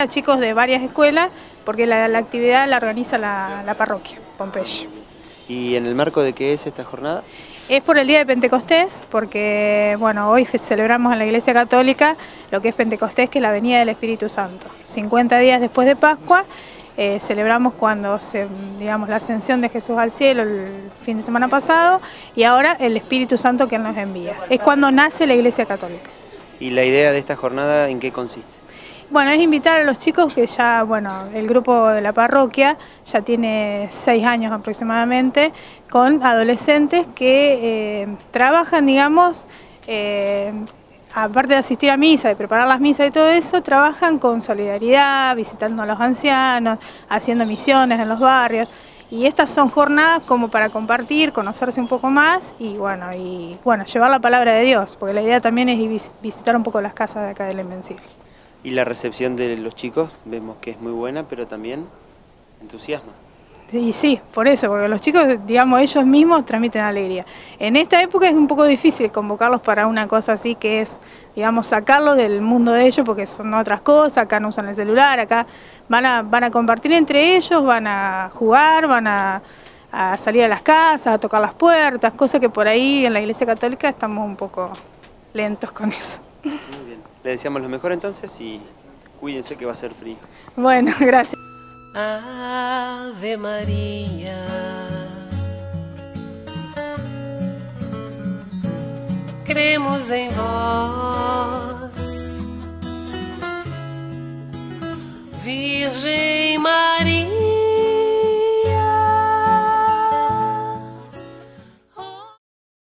Chicos de varias escuelas, porque la actividad la organiza la parroquia, Pompeyo. ¿Y en el marco de qué es esta jornada? Es por el día de Pentecostés, porque bueno, hoy celebramos en la Iglesia Católica lo que es Pentecostés, que es la venida del Espíritu Santo. 50 días después de Pascua, celebramos cuando digamos, la ascensión de Jesús al cielo el fin de semana pasado, y ahora el Espíritu Santo que Él nos envía. Es cuando nace la Iglesia Católica. ¿Y la idea de esta jornada en qué consiste? Bueno, es invitar a los chicos que ya, bueno, el grupo de la parroquia ya tiene 6 años aproximadamente, con adolescentes que trabajan, digamos, aparte de asistir a misa, de preparar las misas y todo eso, trabajan con solidaridad, visitando a los ancianos, haciendo misiones en los barrios. Y estas son jornadas como para compartir, conocerse un poco más y bueno, llevar la palabra de Dios, porque la idea también es visitar un poco las casas de acá del Invencible. Y la recepción de los chicos vemos que es muy buena, pero también entusiasma. Sí, por eso, porque los chicos, digamos, ellos mismos transmiten alegría. En esta época es un poco difícil convocarlos para una cosa así que es, digamos, sacarlos del mundo de ellos porque son otras cosas, acá no usan el celular, acá van a compartir entre ellos, van a jugar, van a salir a las casas, a tocar las puertas, cosa que por ahí en la Iglesia Católica estamos un poco lentos con eso. Muy bien. Le deseamos lo mejor entonces y cuídense que va a ser frío. Bueno, gracias. Ave María, cremos em vós, Virgem